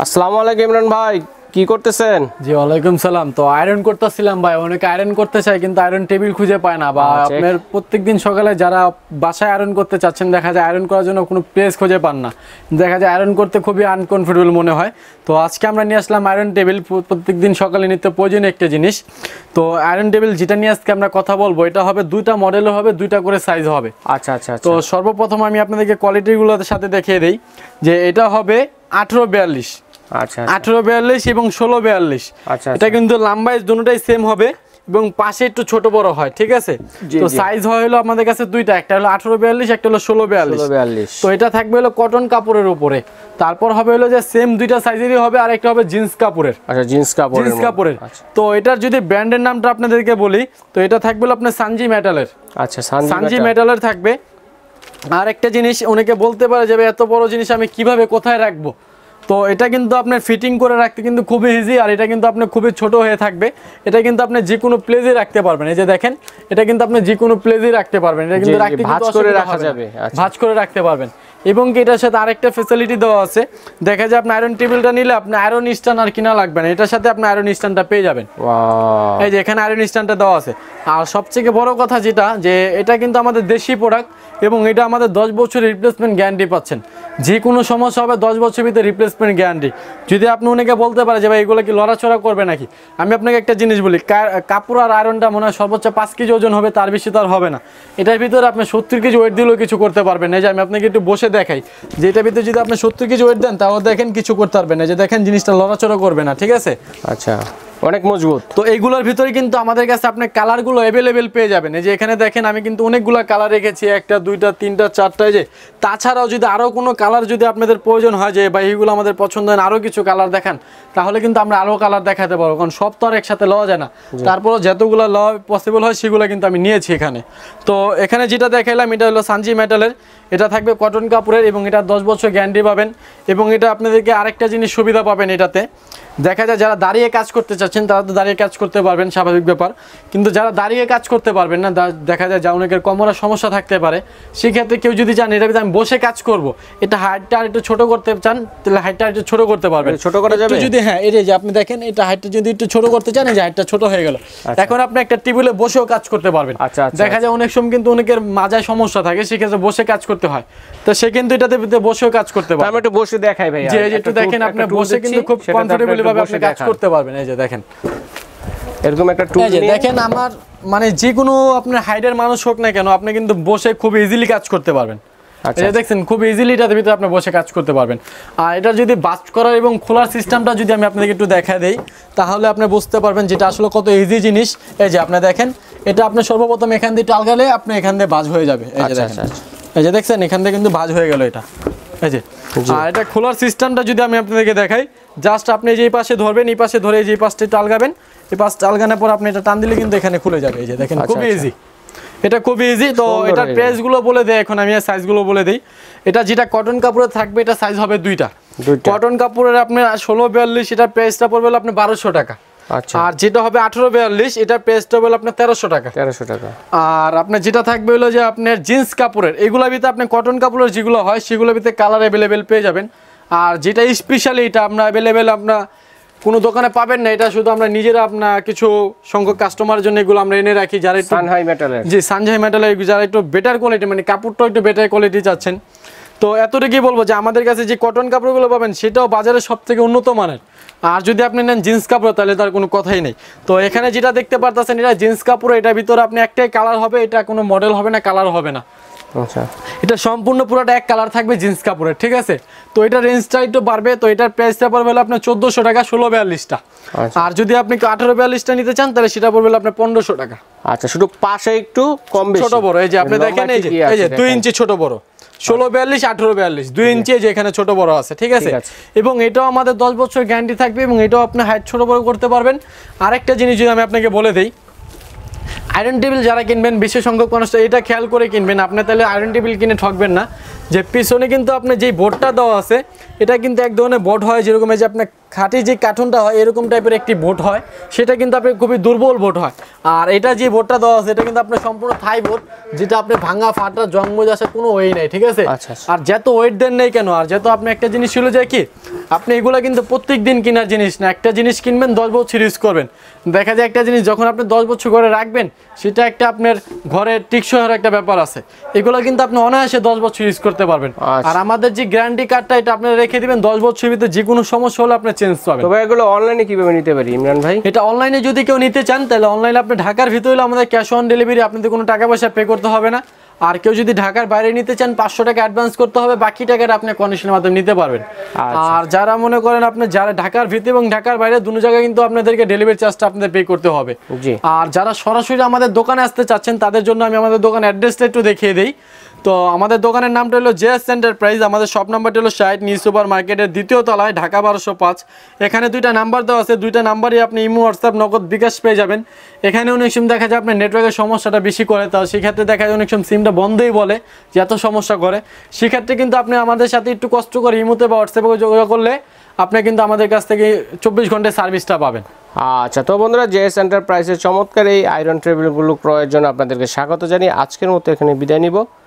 আসসালামু আলাইকুম ইমরান ভাই, কি করতেছেন? জি ওয়ালাইকুম সালাম। তো আয়রন করতেছিলাম ভাই, অনেকে আয়রন করতে চায় কিন্তু আয়রন টেবিল খুঁজে পায় না, বা আপনার প্রত্যেকদিন সকালে যারা বাসায় আয়রন করতে চাচ্ছেন দেখা যায় আয়রন করার জন্য কোনো প্লেস খুঁজে পান না, দেখা যায় আয়রন করতে খুবই আনকমফোর্টেবল মনে হয়। তো আজকে আমরা নিয়ে আসলাম আয়রন টেবিল, প্রত্যেকদিন সকালে নিত্য প্রয়োজনীয় একটা জিনিস। তো আয়রন টেবিল যেটা নিয়ে আজকে আমরা কথা বলবো, এটা হবে দুইটা মডেলও হবে, দুইটা করে সাইজ হবে। আচ্ছা আচ্ছা। তো সর্বপ্রথম আমি আপনাদেরকে কোয়ালিটিগুলোর সাথে দেখিয়ে দিই যে এটা হবে 1842, আচ্ছা 1842 এবং 1642। আচ্ছা, এটা কিন্তু লম্বাই দুটোটাই সেম হবে এবং পাশে একটু ছোট বড় হয়, ঠিক আছে? তো সাইজ হয় হলো আমাদের কাছে দুইটা, একটা হলো 1842, একটা হলো 1642। তো এটা থাকবে হলো কটন কাপড়ের উপরে, তারপর হবে হলো যে সেম দুইটা সাইজেরই হবে, আর একটা হবে জিন্স কাপড়ের। আচ্ছা, জিন্স কাপড়ের। তো এটার যদি ব্র্যান্ডের নামটা আপনাদেরকে বলি, তো এটা থাকবে হলো আপনার সানজি মেটালের। আচ্ছা, সানজি মেটালের থাকবে। আর একটা জিনিস অনেকে বলতে পারে যে এত বড় জিনিস আমি কিভাবে কোথায় রাখবো, তো এটা কিন্তু আপনার ফিটিং করে রাখতে কিন্তু খুবই ইজি, আর এটা কিন্তু আপনার খুবই ছোট হয়ে থাকবে। এটা কিন্তু আপনি যে কোনো প্লেসে রাখতে পারবেন। এই যে দেখেন, এটা কিন্তু আপনি যে কোনো প্লেসে রাখতে পারবেন, এটা কিন্তু রাখতে ভাঁজ করে রাখা যাবে, ভাঁজ করে রাখতে পারবেন। এবং কি এটার সাথে আরেকটা ফ্যাসিলিটি দেওয়া আছে, দেখা যায় আপনি আয়রন টেবিলটা নিলে আপনি আয়রন স্ট্যান্ড আর কিনা লাগবে না, এটার সাথে আপনি আয়রন স্ট্যান্ডটা পেয়ে যাবেন। এই যে এখানে আয়রন স্ট্যান্ডটা দেওয়া আছে। আর সবথেকে বড় কথা যেটা, যে এটা কিন্তু আমাদের দেশি প্রোডাক্ট এবং এটা আমাদের 10 বছরের রিপ্লেসমেন্ট গ্যারান্টি পাচ্ছেন। যে কোনো সমস্যা হবে 10 বছরের ভিতরে রিপ্লেসমেন্ট গ্যারান্টি। যদি আপনি অনেকে বলতে পারে যে ভাই এগুলো কি লড়াচড়া করবে নাকি, আমি আপনাকে একটা জিনিস বলি, কাপড় আর আয়রনটা মনে হয় সর্বোচ্চ 5 কেজি ওজন হবে, তার বেশি তো আর হবে না। এটার ভিতরে আপনি 70 কেজি ওয়েট দিলেও কিছু করতে পারবেন না। যে আমি আপনাকে একটু বসে দেখাই, যে এটার ভিতরে যদি আপনি 70 কেজি ওয়েট দেন তাও দেখেন কিছু করতে পারবেন না, যে দেখেন জিনিসটা লড়াচড়া করবে না, ঠিক আছে? আচ্ছা, অনেক মজবুত। তো এইগুলোর ভিতরে কিন্তু আমাদের কাছে আপনি কালারগুলো অ্যাভেলেবেল পেয়ে যাবেন। এই যে এখানে দেখেন আমি কিন্তু অনেকগুলো কালার রেখেছি, 1টা 2টা 3টা 4টা। যে তাছাড়াও যদি আরও কোনো কালার যদি আপনাদের প্রয়োজন হয়, যে বা এইগুলো আমাদের পছন্দ হয় আরও কিছু কালার দেখান, তাহলে কিন্তু আমরা আরও কালার দেখাতে পারবো, কারণ সব তো আর একসাথে লওয়া যায় না। তারপরও যতগুলো লওয়া পসিবল হয় সেগুলো কিন্তু আমি নিয়েছি এখানে। তো এখানে যেটা দেখাইলাম এটা হলো সানজি মেটালের, এটা থাকবে কটন কাপড়ের এবং এটা 10 বছর গ্যারান্টি পাবেন। এবং এটা আপনাদেরকে আরেকটা জিনিস সুবিধা পাবেন, এটাতে দেখা যায় যারা দাঁড়িয়ে কাজ করতে চাচ্ছেন তারা তো দাঁড়িয়ে কাজ করতে পারবেন, স্বাভাবিক ব্যাপার। কিন্তু যারা দাঁড়িয়ে কাজ করতে পারবেন না, দেখা যায় যা অনেকের কোমরের সমস্যা থাকতে পারে, সেক্ষেত্রে কেউ যদি চান এটা আমি বসে কাজ করব, এটা হাইটটা আর একটু ছোট করতে চান, তাহলে হাইটটা একটু ছোট করতে পারবেন। ছোট করা যাবে যদি, হ্যাঁ এই যে আপনি দেখেন এটা হাইটটা যদি একটু ছোট করতে চান, এই যে হাইটটা ছোট হয়ে গেল। এখন আপনি একটা টেবিলে বসেও কাজ করতে পারবেন। দেখা যায় অনেক সময় কিন্তু অনেকের মাজায় সমস্যা থাকে, সেক্ষেত্রে বসে কাজ করতে হয়, তো সে কিন্তু এটাতে বসেও কাজ করতে পারবেন। আমি একটু বসে দেখাই ভাই, যে একটু দেখেন আপনি বসে কিন্তু খুব কমফোর্টেবল ভাবে আপনি কাজ করতে পারবেন। এই যে দেখেন এরকম একটা টুল নিয়ে দেখেন, আমার মানে যে কোনো আপনার হাইটের মানুষ হোক না কেন, আপনি কিন্তু বসে খুব ইজিলি কাজ করতে পারবেন। আচ্ছা, দেখছেন খুব ইজিলি এটার ভিতরে আপনি বসে কাজ করতে পারবেন। আর এটা যদি বাস্ট করার এবং খোলার সিস্টেমটা যদি আমি আপনাদেরকে একটু দেখা দেই, তাহলে আপনি বুঝতে পারবেন যেটা আসলে কত ইজি জিনিস। এই যে আপনি দেখেন, এটা আপনি সর্বপ্রথম এখান দিয়ে টালগালে আপনি এখান দিয়ে ভাঁজ হয়ে যাবে। এই যে দেখেন, এই যে দেখছেন এখান দিয়ে কিন্তু ভাঁজ হয়ে গেল এটা। এই যে আর এটা খোলার সিস্টেমটা যদি আমি আপনাদেরকে দেখাই, জাস্ট আপনি যেই পাশে ধরবেন, এই পাশে ধরে যেই পাশটা টালগাবেন, এই পাশ টালগানোর পর আপনি এটা টান দিলে কিন্তু এখানে খুলে যাবে। এই যে দেখেন খুবই ইজি, এটা খুবই ইজি। তো এটার প্রাইসগুলো বলে দেয় এখন আমি, সাইজগুলো বলে দিই। এটা যেটা কটন কাপড়ের থাকবে, এটা সাইজ হবে দুইটা। কটন কাপড়ের আপনার 1642, এটার প্রাইসটা পড়বে আপনি 1200 টাকা। আর যেটা হবে 1842, এটার প্রাইসটা হবে আপনার 1300 টাকা। 1300 টাকা। আর আপনার যেটা থাকবে হলো যে আপনার জিন্স কাপড়ের, এগুলোর ভিতরে আপনি কটন কাপড়ের যেগুলো হয় সেগুলোর ভিতরে কালার অ্যাভেলেবেল পেয়ে যাবেন। আর যেটা স্পেশালি এটা আপনার অ্যাভেলেবেল আপনার কোনো দোকানে পাবেন না, এটা শুধু আমরা নিজেরা আপনার কিছু সংখ্যক কাস্টমারের জন্য এগুলো আমরা এনে রাখি, যারা সানহাই মেটালের, জি সানহাই মেটালের, যারা একটু বেটার কোয়ালিটি, মানে কাপড়টা একটু বেটার কোয়ালিটি চাচ্ছেন। তো এতটুকুই বলবো যে আমাদের কাছে যে কটন কাপড়গুলো পাবেন সেটাও বাজারে সব থেকে উন্নত মানের। আর যদি আপনি নেন জিন্স কাপড়, তাহলে তার কোনো কথাই নেই। তো এখানে যেটা দেখতে পারতেছেন এটা জিন্স কাপড়, এটার ভিতরে আপনি একটাই কালার হবে, এটা কোনো মডেল হবে না, কালার হবে না। আচ্ছা, এটা সম্পূর্ণ পুরোটা এক কালার থাকবে জিন্স কাপড়ের, ঠিক আছে? তো এটা রেঞ্জটা একটু বাড়বে, তো এটার প্রাইসটা পড়বে আপনার 1400 টাকা 1642টা। আর যদি আপনি 1842টা নিতে চান তাহলে সেটা পড়বে আপনার 1500 টাকা। আচ্ছা, শুধু পাশে একটু কম বেশি ছোট বড়, এই যে আপনি দেখেন এই যে 2 ইঞ্চি ছোট বড়, 1642 1842 2 ইঞ্চি যে এখানে ছোট বড় আছে, ঠিক আছে? এবং এটাও আমাদের 10 বছর গ্যারান্টি থাকবে এবং এটাও আপনি হাইট ছোট বড় করতে পারবেন। আরেকটা জিনিস যদি আমি আপনাকে বলে দেই, আয়রন টেবিল যারা কিনবেন, বিশেষ সংখ্যক মানুষ এটা খেয়াল করে কিনবেন আপনি, তাহলে আয়রন টেবিল কিনে ঠকবেন না। যে পিছনে কিন্তু আপনার যেই বোর্ডটা দেওয়া আছে এটা কিন্তু এক ধরনের বোর্ড হয়, যেরকম এই যে আপনার খাঁটি যে কার্টুনটা হয় এরকম টাইপের একটি বোর্ড হয়, সেটা কিন্তু আপনার খুবই দুর্বল বোর্ড হয়। আর এটা যে বোর্ডটা দেওয়া আছে এটা কিন্তু আপনার সম্পূর্ণ থাই বোর্ড, যেটা আপনি ভাঙা ফাটা জংমজ আসার কোনো ওয়ে নাই, ঠিক আছে। আর যত ওয়েট দেন নেই কেন, আর যত আপনি একটা জিনিস ছিল যায় কি, আপনি এগুলো কিন্তু প্রত্যেক দিন কেনার জিনিস না, একটা জিনিস কিনবেন 10 বছর ইউজ করবেন। দেখা যায় একটা জিনিস যখন আপনি 10 বছর করে রাখবেন সেটা একটা আপনার ঘরের টিকসই হওয়ার একটা ব্যাপার আছে, এগুলো কিন্তু আপনি অনায়াসে 10 বছর ইউজ করতে পারবেন। আর আমাদের যে গ্যারান্টি কার্ডটা এটা আপনারা রেখে দিবেন, 10 বছরের ভিতরে যে কোনো সমস্যা হলে আপনি চেঞ্জ পাবেন। তবে এগুলো অনলাইনে কিভাবে নিতে পারি ইমরান ভাই? এটা অনলাইনে যদি কেউ নিতে চান তাহলে অনলাইনে আপনি ঢাকার ভিতরে হলে আমাদের ক্যাশ অন ডেলিভারি, আপনাদের কোনো টাকা পয়সা পে করতে হবে না। আর কেউ যদি ঢাকার বাইরে নিতে চান 500 টাকা অ্যাডভান্স করতে হবে, বাকি টাকাটা আপনি কন্ডিশনের মাধ্যমে নিতে পারবেন। আর যারা মনে করেন আপনি যারা ঢাকার ভিতরে এবং ঢাকার বাইরে দুটো জায়গায় কিন্তু আপনাদেরকে ডেলিভারি চার্জটা আপনাদের পে করতে হবে। আর যারা সরাসরি আমাদের দোকানে আসতে চাচ্ছেন তাদের জন্য আমি আমাদের দোকানের অ্যাড্রেসটা একটু দেখিয়ে দিই। তো আমাদের দোকানের নামটা হলো জেএস এন্টারপ্রাইজ, আমাদের শপ নাম্বারটা হলো 60 নিউ সুপার মার্কেটের 2য় তলায়, ঢাকা 1205। এখানে 2টা নাম্বার দেওয়া আছে, 2টা নাম্বারই আপনি ইমো, হোয়াটসঅ্যাপ, নগদ, বিকাশ পেয়ে যাবেন। এখানে অনেক সময় দেখা যায় আপনার নেটওয়ার্কের সমস্যাটা বেশি করে, তো সেক্ষেত্রে দেখা যায় অনেক সময় সিমটা বন্ধই বলে যে এত সমস্যা করে, সেক্ষেত্রে কিন্তু আপনি আমাদের সাথে একটু কষ্ট করে ইমোতে বা হোয়াটসঅ্যাপে যোগাযোগ করলে আপনি কিন্তু আমাদের কাছ থেকে 24 ঘন্টায় সার্ভিসটা পাবেন। আচ্ছা, তো বন্ধুরা জেএস এন্টারপ্রাইজের চমৎকার এই আয়রন টেবিলগুলো ক্রয়ের জন্য আপনাদেরকে স্বাগত জানিয়ে আজকের মতো এখানে বিদায় নিব।